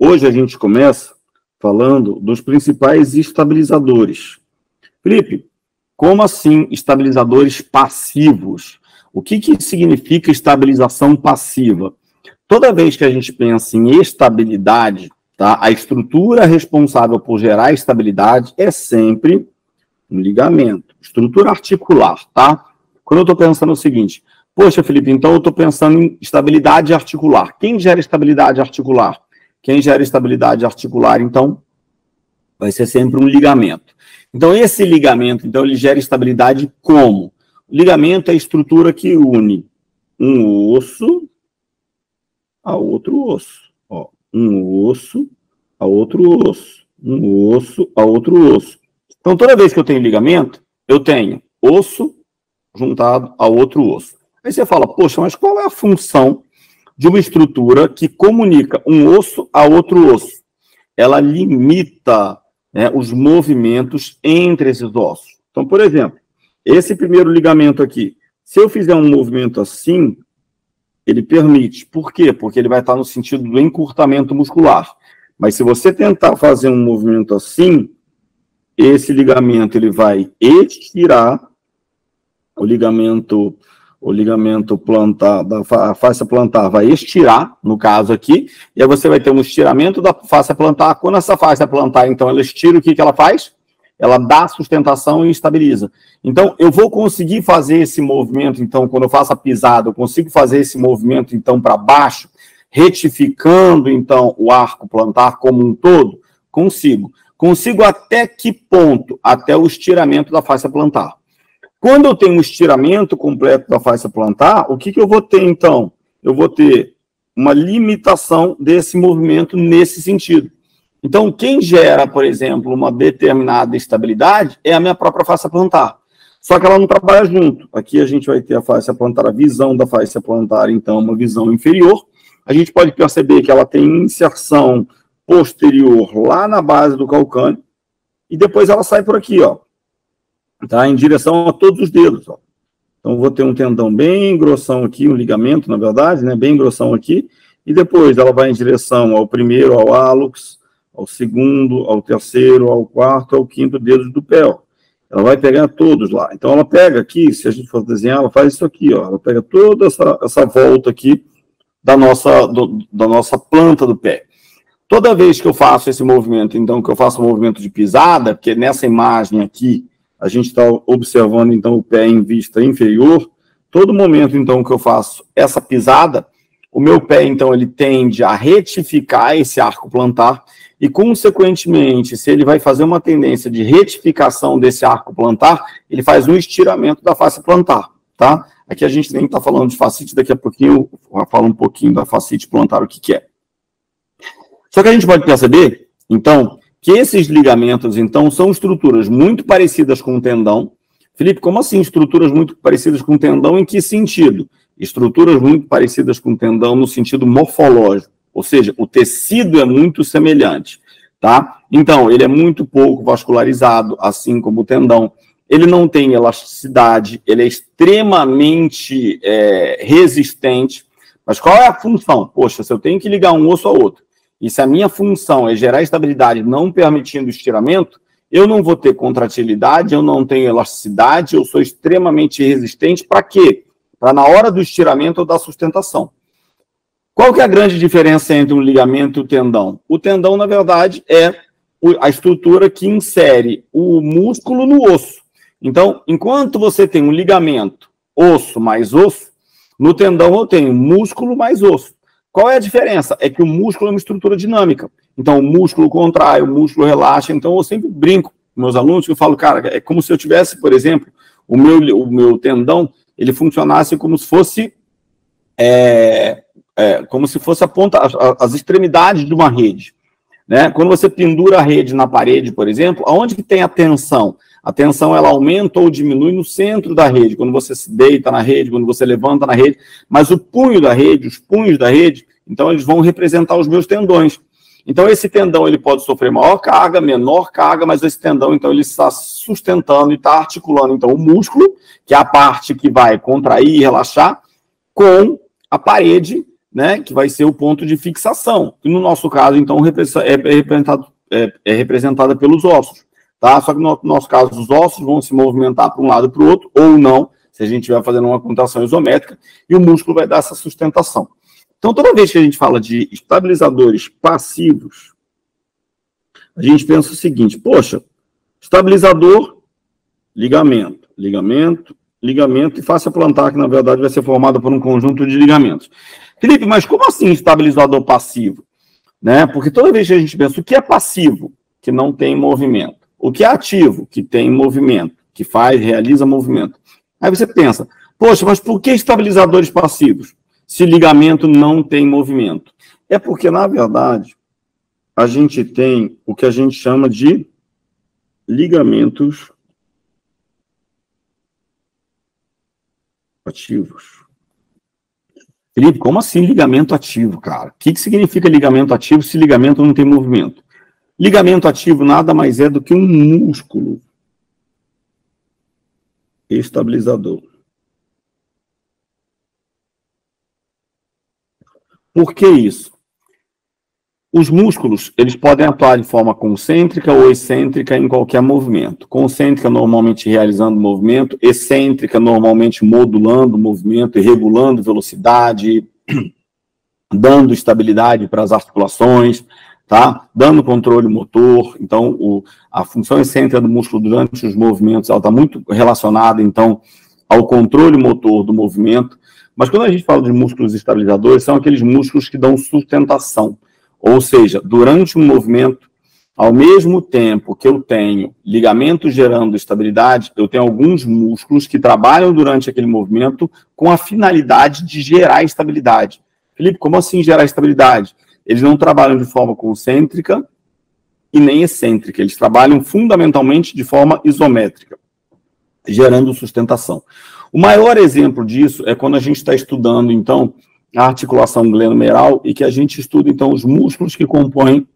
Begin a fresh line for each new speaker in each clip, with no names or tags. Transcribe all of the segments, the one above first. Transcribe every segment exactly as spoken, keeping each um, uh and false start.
Hoje a gente começa falando dos principais estabilizadores. Felipe, como assim estabilizadores passivos? O que, que significa estabilização passiva? Toda vez que a gente pensa em estabilidade, tá, a estrutura responsável por gerar estabilidade é sempre um ligamento, estrutura articular, tá? Quando eu estou pensando o seguinte, poxa, Felipe, então eu estou pensando em estabilidade articular. Quem gera estabilidade articular? Quem gera estabilidade articular, então, vai ser sempre um ligamento. Então, esse ligamento, então, ele gera estabilidade como? O ligamento é a estrutura que une um osso a outro osso. Ó, um osso a outro osso. Um osso a outro osso. Então, toda vez que eu tenho ligamento, eu tenho osso juntado a outro osso. Aí você fala, poxa, mas qual é a função de uma estrutura que comunica um osso a outro osso? Ela limita, né, os movimentos entre esses ossos. Então, por exemplo, esse primeiro ligamento aqui, se eu fizer um movimento assim, ele permite. Por quê? Porque ele vai estar no sentido do encurtamento muscular. Mas se você tentar fazer um movimento assim, esse ligamento ele vai estirar o ligamento, o ligamento plantar, da a face plantar vai estirar, no caso aqui, e aí você vai ter um estiramento da face plantar. Quando essa face plantar, então, ela estira, o que, que ela faz? Ela dá sustentação e estabiliza. Então, eu vou conseguir fazer esse movimento, então, quando eu faço a pisada, eu consigo fazer esse movimento, então, para baixo, retificando, então, o arco plantar como um todo? Consigo. Consigo até que ponto? Até o estiramento da face plantar. Quando eu tenho um estiramento completo da face plantar, o que, que eu vou ter, então? Eu vou ter uma limitação desse movimento nesse sentido. Então, quem gera, por exemplo, uma determinada estabilidade é a minha própria face plantar. Só que ela não trabalha junto. Aqui a gente vai ter a face plantar, a visão da face plantar, então, uma visão inferior. A gente pode perceber que ela tem inserção posterior lá na base do calcâneo, e depois ela sai por aqui, ó, tá? Em direção a todos os dedos, ó. Então, vou ter um tendão bem grossão aqui, um ligamento, na verdade, né, bem grossão aqui, e depois ela vai em direção ao primeiro, ao hálux, ao segundo, ao terceiro, ao quarto, ao quinto dedo do pé, ó. Ela vai pegar todos lá. Então, ela pega aqui, se a gente for desenhar, ela faz isso aqui, ó. Ela pega toda essa, essa volta aqui da nossa, do, da nossa planta do pé. Toda vez que eu faço esse movimento, então, que eu faço o movimento de pisada, porque nessa imagem aqui, a gente está observando, então, o pé em vista inferior, todo momento, então, que eu faço essa pisada, o meu pé, então, ele tende a retificar esse arco plantar e, consequentemente, se ele vai fazer uma tendência de retificação desse arco plantar, ele faz um estiramento da face plantar, tá? Aqui a gente nem está falando de fascite, daqui a pouquinho eu falo um pouquinho da fascite plantar, o que que é. Só que a gente pode perceber, então, que esses ligamentos, então, são estruturas muito parecidas com o tendão. Felipe, como assim estruturas muito parecidas com o tendão? Em que sentido? Estruturas muito parecidas com o tendão no sentido morfológico, ou seja, o tecido é muito semelhante, tá? Então, ele é muito pouco vascularizado, assim como o tendão. Ele não tem elasticidade, ele é extremamente é, resistente. Mas qual é a função? Poxa, se eu tenho que ligar um osso ao outro, e se a minha função é gerar estabilidade não permitindo estiramento, eu não vou ter contratilidade, eu não tenho elasticidade, eu sou extremamente resistente. Para quê? Para na hora do estiramento eu dar sustentação. Qual que é a grande diferença entre um ligamento e o tendão? O tendão, na verdade, é a estrutura que insere o músculo no osso. Então, enquanto você tem um ligamento, osso mais osso, no tendão eu tenho músculo mais osso. Qual é a diferença? É que o músculo é uma estrutura dinâmica. Então, o músculo contrai, o músculo relaxa. Então, eu sempre brinco com meus alunos, que eu falo, cara, é como se eu tivesse, por exemplo, o meu, o meu tendão, ele funcionasse como se fosse, é, é, como se fosse a ponta, as, as extremidades de uma rede, né? Quando você pendura a rede na parede, por exemplo, aonde que tem a tensão? A tensão, ela aumenta ou diminui no centro da rede, quando você se deita na rede, quando você levanta na rede, mas o punho da rede, os punhos da rede, então eles vão representar os meus tendões. Então esse tendão, ele pode sofrer maior carga, menor carga, mas esse tendão, então, ele está sustentando e está articulando, então, o músculo, que é a parte que vai contrair e relaxar, com a parede né, que vai ser o ponto de fixação, que no nosso caso, então, é representado, é, é representada pelos ossos, tá? Só que no nosso caso, os ossos vão se movimentar para um lado e para o outro, ou não, se a gente estiver fazendo uma contração isométrica, e o músculo vai dar essa sustentação. Então, toda vez que a gente fala de estabilizadores passivos, a gente pensa o seguinte, poxa, estabilizador, ligamento, ligamento, ligamento e face plantar, que na verdade vai ser formada por um conjunto de ligamentos. Felipe, mas como assim estabilizador passivo? Né? Porque toda vez que a gente pensa o que é passivo, que não tem movimento, o que é ativo, que tem movimento, que faz, realiza movimento. Aí você pensa, poxa, mas por que estabilizadores passivos, se ligamento não tem movimento? É porque, na verdade, a gente tem o que a gente chama de ligamentos ativos. Felipe, como assim ligamento ativo, cara? O que, que significa ligamento ativo se ligamento não tem movimento? Ligamento ativo nada mais é do que um músculo estabilizador. Por que isso? Os músculos, eles podem atuar de forma concêntrica ou excêntrica em qualquer movimento. Concêntrica, normalmente realizando movimento, excêntrica, normalmente modulando o movimento e regulando velocidade, dando estabilidade para as articulações, tá? Dando controle motor. Então, o, a função excêntrica do músculo durante os movimentos, ela está muito relacionada, então, ao controle motor do movimento. Mas quando a gente fala de músculos estabilizadores, são aqueles músculos que dão sustentação. Ou seja, durante um movimento, ao mesmo tempo que eu tenho ligamento gerando estabilidade, eu tenho alguns músculos que trabalham durante aquele movimento com a finalidade de gerar estabilidade. Felipe, como assim gerar estabilidade? Eles não trabalham de forma concêntrica e nem excêntrica, eles trabalham fundamentalmente de forma isométrica, gerando sustentação. O maior exemplo disso é quando a gente está estudando, então, a articulação glenomeral e que a gente estuda, então, os músculos que compõem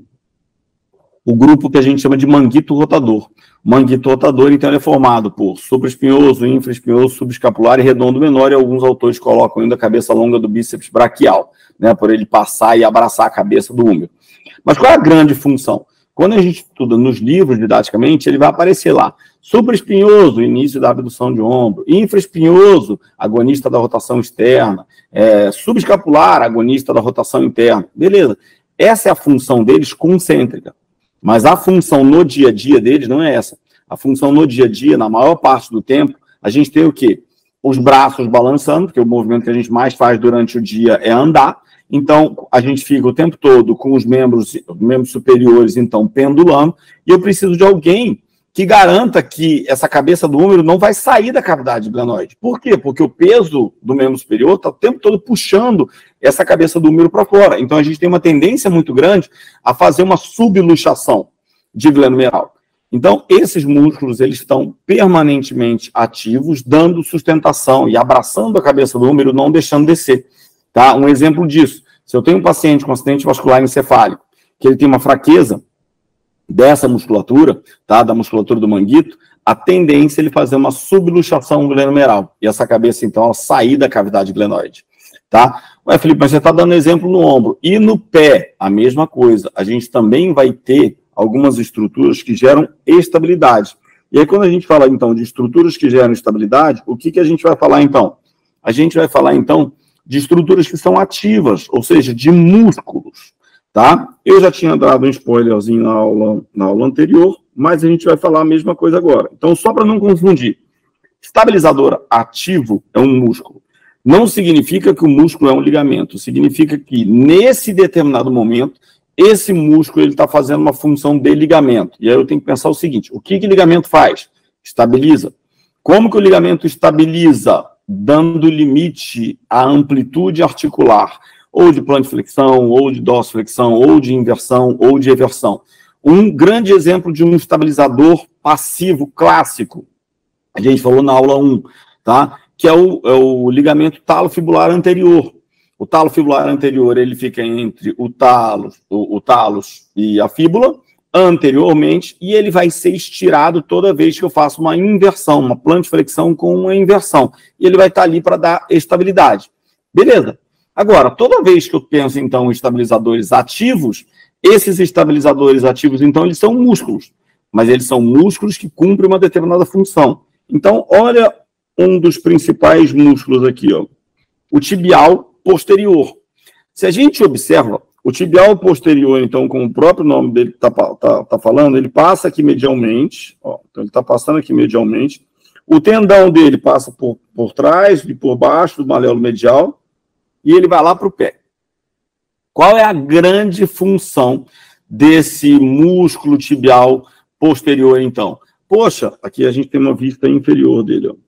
o grupo que a gente chama de manguito rotador. O manguito rotador, então, ele é formado por supraespinhoso, infraespinhoso, subescapular e redondo menor, e alguns autores colocam ainda a cabeça longa do bíceps braquial, né, por ele passar e abraçar a cabeça do húmero. Mas qual é a grande função? Quando a gente estuda nos livros, didaticamente, ele vai aparecer lá. Supraespinhoso, início da abdução de ombro. Infraespinhoso, agonista da rotação externa. É, subescapular, agonista da rotação interna. Beleza. Essa é a função deles concêntrica. Mas a função no dia a dia deles não é essa. A função no dia a dia, na maior parte do tempo, a gente tem o quê? Os braços balançando, porque o movimento que a gente mais faz durante o dia é andar. Então, a gente fica o tempo todo com os membros, membros superiores, então, pendulando, e eu preciso de alguém que garanta que essa cabeça do húmero não vai sair da cavidade glenoide. Por quê? Porque o peso do membro superior está o tempo todo puxando essa cabeça do húmero para fora. Então, a gente tem uma tendência muito grande a fazer uma subluxação de glenomeral. Então, esses músculos, eles estão permanentemente ativos, dando sustentação e abraçando a cabeça do húmero, não deixando descer. Tá? Um exemplo disso, se eu tenho um paciente com acidente vascular encefálico, que ele tem uma fraqueza dessa musculatura, tá? Da musculatura do manguito, a tendência é ele fazer uma subluxação glenomeral, e essa cabeça, então, ela sair da cavidade glenoide. Tá? Ué, Felipe, mas você está dando exemplo no ombro. E no pé, a mesma coisa. A gente também vai ter algumas estruturas que geram estabilidade. E aí, quando a gente fala, então, de estruturas que geram estabilidade, o que, que a gente vai falar, então? A gente vai falar, então, de estruturas que são ativas, ou seja, de músculos, tá? Eu já tinha dado um spoilerzinho na aula, na aula anterior, mas a gente vai falar a mesma coisa agora. Então, só para não confundir, estabilizador ativo é um músculo. Não significa que o músculo é um ligamento, significa que, nesse determinado momento, esse músculo está fazendo uma função de ligamento. E aí eu tenho que pensar o seguinte, o que que ligamento faz? Estabiliza. Como que o ligamento estabiliza? Dando limite à amplitude articular, ou de plantiflexão, ou de dorsiflexão, ou de inversão, ou de eversão. Um grande exemplo de um estabilizador passivo clássico, a gente falou na aula um, tá? Que é o, é o ligamento talofibular anterior. O talofibular anterior, ele fica entre o talos, o, o talos e a fíbula, anteriormente, e ele vai ser estirado toda vez que eu faço uma inversão, uma plantiflexão com uma inversão. E ele vai estar ali para dar estabilidade. Beleza. Agora, toda vez que eu penso, então, em estabilizadores ativos, esses estabilizadores ativos, então, eles são músculos, mas eles são músculos que cumprem uma determinada função. Então, olha um dos principais músculos aqui, ó, o tibial posterior. Se a gente observa, o tibial posterior, então, como o próprio nome dele está tá, tá falando, ele passa aqui medialmente, ó, então ele está passando aqui medialmente, o tendão dele passa por, por trás e por baixo do maléolo medial, e ele vai lá para o pé. Qual é a grande função desse músculo tibial posterior, então? Poxa, aqui a gente tem uma vista inferior dele, ó.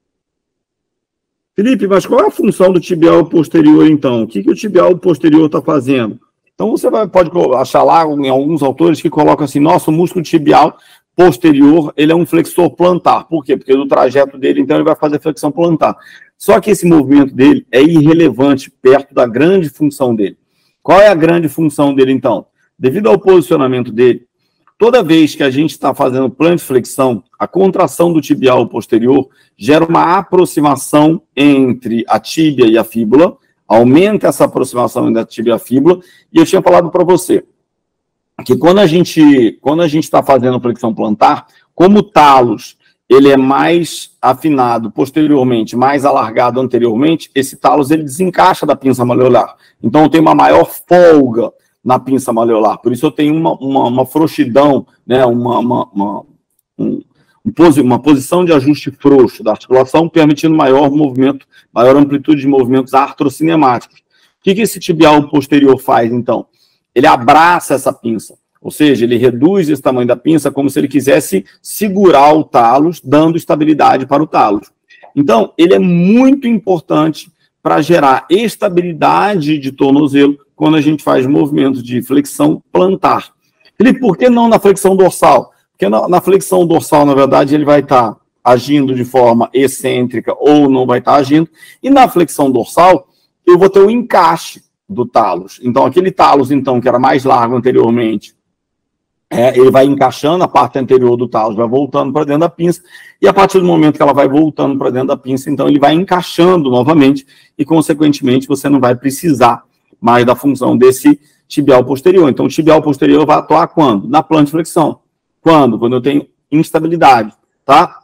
Felipe, mas qual é a função do tibial posterior, então? O que, que o tibial posterior está fazendo? Então, você vai, pode achar lá em alguns autores que colocam assim, nossa, o músculo tibial posterior, ele é um flexor plantar. Por quê? Porque do trajeto dele, então, ele vai fazer flexão plantar. Só que esse movimento dele é irrelevante perto da grande função dele. Qual é a grande função dele, então? Devido ao posicionamento dele, toda vez que a gente está fazendo plantiflexão, a contração do tibial posterior gera uma aproximação entre a tíbia e a fíbula, aumenta essa aproximação entre a tíbia e a fíbula, e eu tinha falado para você que quando a gente quando a gente está fazendo flexão plantar, como o talos ele é mais afinado posteriormente, mais alargado anteriormente, esse talos ele desencaixa da pinça maleolar. Então eu tenho uma maior folga na pinça maleolar, por isso eu tenho uma, uma, uma frouxidão, né, uma, uma, uma, um, uma posição de ajuste frouxo da articulação, permitindo maior movimento, maior amplitude de movimentos artrocinemáticos. O que, que esse tibial posterior faz, então? Ele abraça essa pinça, ou seja, ele reduz esse tamanho da pinça como se ele quisesse segurar o talos, dando estabilidade para o talos. Então, ele é muito importante para gerar estabilidade de tornozelo quando a gente faz movimentos de flexão plantar. Felipe, por que não na flexão dorsal? Porque na, na flexão dorsal, na verdade, ele vai estar tá agindo de forma excêntrica ou não vai estar tá agindo. E na flexão dorsal, eu vou ter o encaixe do talos. Então, aquele talos, então, que era mais largo anteriormente, é, ele vai encaixando a parte anterior do talos, vai voltando para dentro da pinça, e a partir do momento que ela vai voltando para dentro da pinça, então ele vai encaixando novamente, e, consequentemente, você não vai precisar mais da função desse tibial posterior. Então, o tibial posterior vai atuar quando? Na plantiflexão. Quando? Quando eu tenho instabilidade, tá?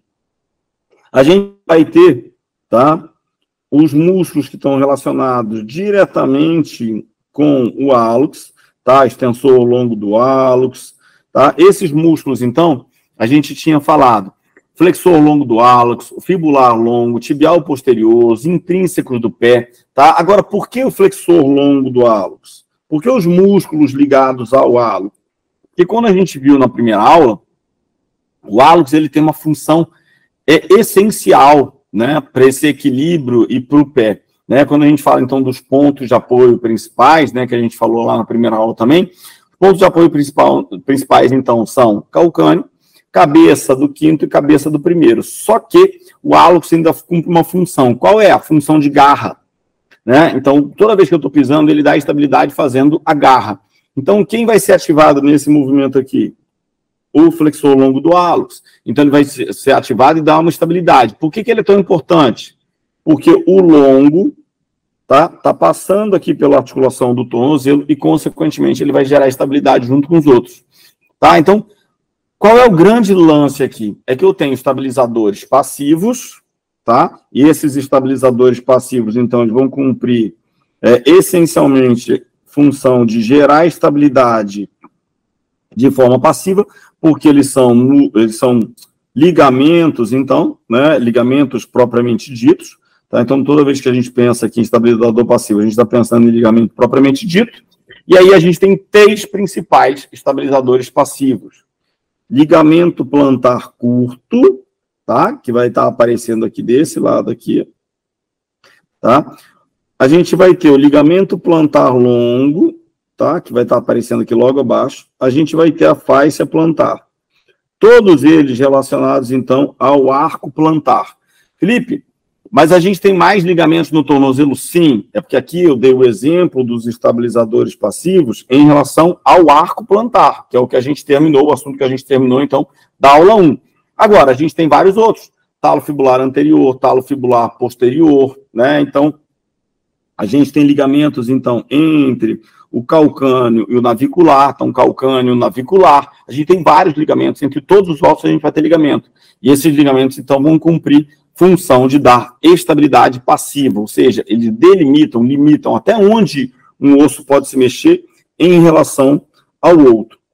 A gente vai ter, tá, os músculos que estão relacionados diretamente com o hálux, tá? Extensor longo do hálux, tá? Esses músculos, então, a gente tinha falado, flexor longo do hálux, fibular longo, tibial posterior, os intrínsecos do pé, tá? Agora, por que o flexor longo do hálux? Por que os músculos ligados ao hálux? Porque quando a gente viu na primeira aula, o hálux, ele tem uma função é, essencial, né, para esse equilíbrio e para o pé. Né? Quando a gente fala, então, dos pontos de apoio principais, né, que a gente falou lá na primeira aula também, os pontos de apoio principal, principais, então, são calcâneo, cabeça do quinto e cabeça do primeiro. Só que o hálux ainda cumpre uma função. Qual é? A função de garra. Né? Então, toda vez que eu estou pisando, ele dá estabilidade fazendo a garra. Então, quem vai ser ativado nesse movimento aqui? O flexor longo do hálux. Então, ele vai ser ativado e dar uma estabilidade. Por que, que ele é tão importante? Porque o longo tá, tá passando aqui pela articulação do tornozelo e, consequentemente, ele vai gerar estabilidade junto com os outros. Tá? Então, qual é o grande lance aqui? É que eu tenho estabilizadores passivos, tá? E esses estabilizadores passivos, então, eles vão cumprir é, essencialmente função de gerar estabilidade de forma passiva, porque eles são, eles são ligamentos, então, né, ligamentos propriamente ditos, tá? Então, toda vez que a gente pensa aqui em estabilizador passivo, a gente está pensando em ligamento propriamente dito, e aí a gente tem três principais estabilizadores passivos. Ligamento plantar curto, tá? Que vai estar aparecendo aqui desse lado aqui, tá? A gente vai ter o ligamento plantar longo, tá? Que vai estar aparecendo aqui logo abaixo. A gente vai ter a fáscia plantar. Todos eles relacionados, então, ao arco plantar. Felipe, mas a gente tem mais ligamentos no tornozelo? Sim. É porque aqui eu dei o exemplo dos estabilizadores passivos em relação ao arco plantar, que é o que a gente terminou, o assunto que a gente terminou, então, da aula um. Agora, a gente tem vários outros. Talo fibular anterior, talo fibular posterior, né? Então, A gente tem ligamentos, então, entre o calcâneo e o navicular, então calcâneo e navicular. A gente tem vários ligamentos, entre todos os ossos a gente vai ter ligamento. E esses ligamentos, então, vão cumprir função de dar estabilidade passiva, ou seja, eles delimitam, limitam até onde um osso pode se mexer em relação ao outro.